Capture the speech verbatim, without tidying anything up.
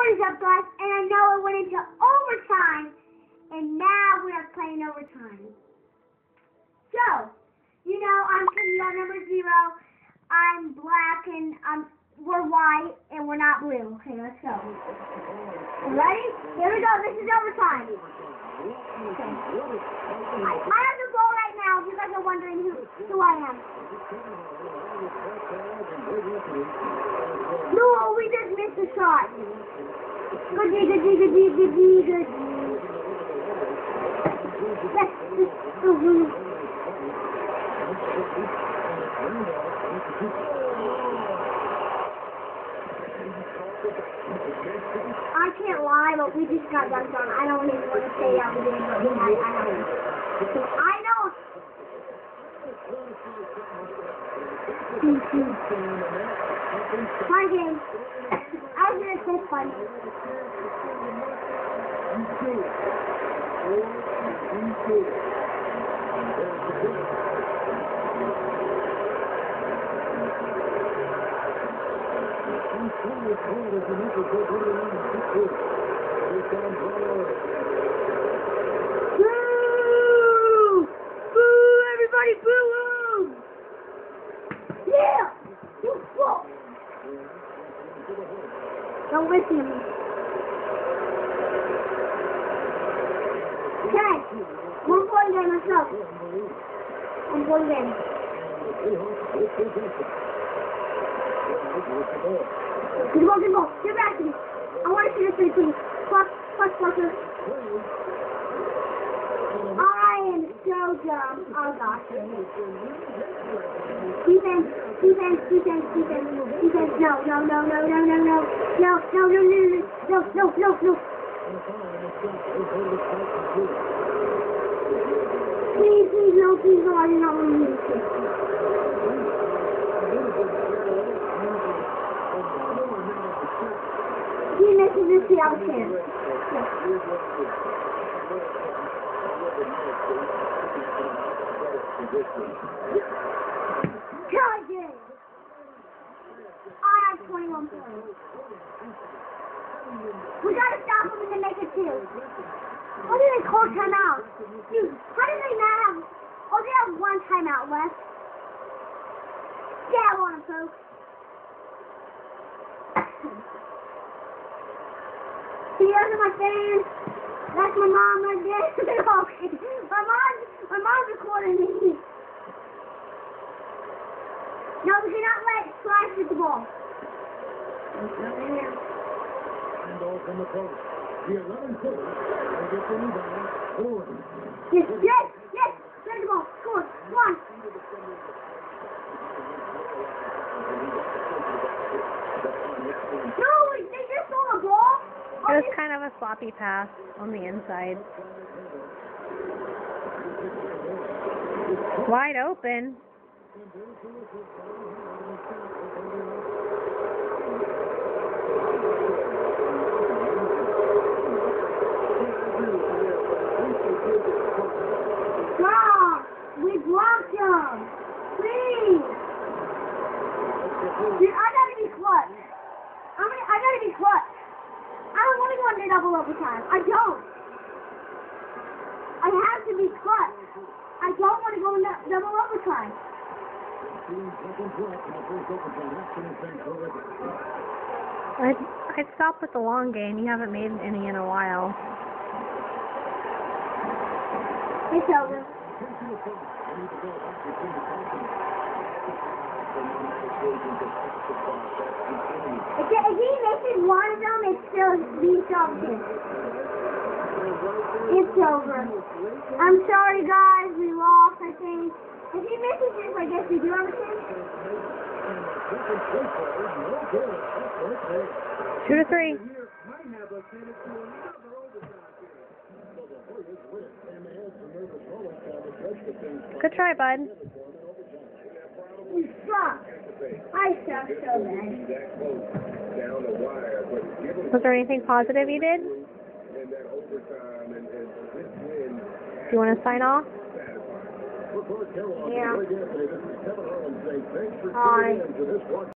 What is up, guys? And I know it went into overtime, and now we are playing overtime. So, you know, I'm Camille number zero. I'm black, and I'm we're white, and we're not blue. Okay, let's go. Ready? Here we go. This is overtime. Okay. I, I have the ball right now. If you guys are wondering who who I am. No, we just missed a shot. Good D, good D, good D, good D, good. Yes. Mm-hmm. I can't lie, but we just got dunked on. I don't even want to say how we did, but we had, I know. I know. My game. I was going to say fun. Boo! Boo! Everybody boo! Yeah! You whoa! Don't listen to me. Okay. One point game, let's go. One point game. Good ball, good ball. Get back to me. I want to see this three, please. Plus, plus, pluser. I am so dumb. Oh, gosh. Defense, defense, defense, defense, defense. No, no, no, no, no, no, no. No, no, no, no, no, no, no, no. Please, please, no, please, no. I do not want to lose this. He misses this, the other chance. God, yeah. I have twenty-one points. We gotta stop him and then make it two. Why did they call timeout? Dude, how did they not have... Oh, they have one timeout left. Yeah, I want him, folks. See, those are my fans. That's my mom right there. Okay. My mom's, my mom's recording me. No, we cannot let Slash get the ball. And all from the post. The eleven footer will get the rebound. Forward. Yes, yes, yes. Get the ball. Score. One. No, they just stole the ball. It was kind of a sloppy pass on the inside. Wide open. Stop! We blocked him! Please! Dude, I gotta be clutch. I mean, I gotta be clutch. I don't want to go into double overtime. I don't. I have to be clutch. I don't want to go into double overtime. I'd, I'd stop with the long game. You haven't made any in a while. It's over. If, if he misses one of them, it's still being something. It's over. I'm sorry, guys. We lost, I think. If he misses this, I guess we do have a chance. Two to three. Good try, bud. We suck. I suck so bad. Was there anything positive you did? Do you want to sign off? Yeah. Hi.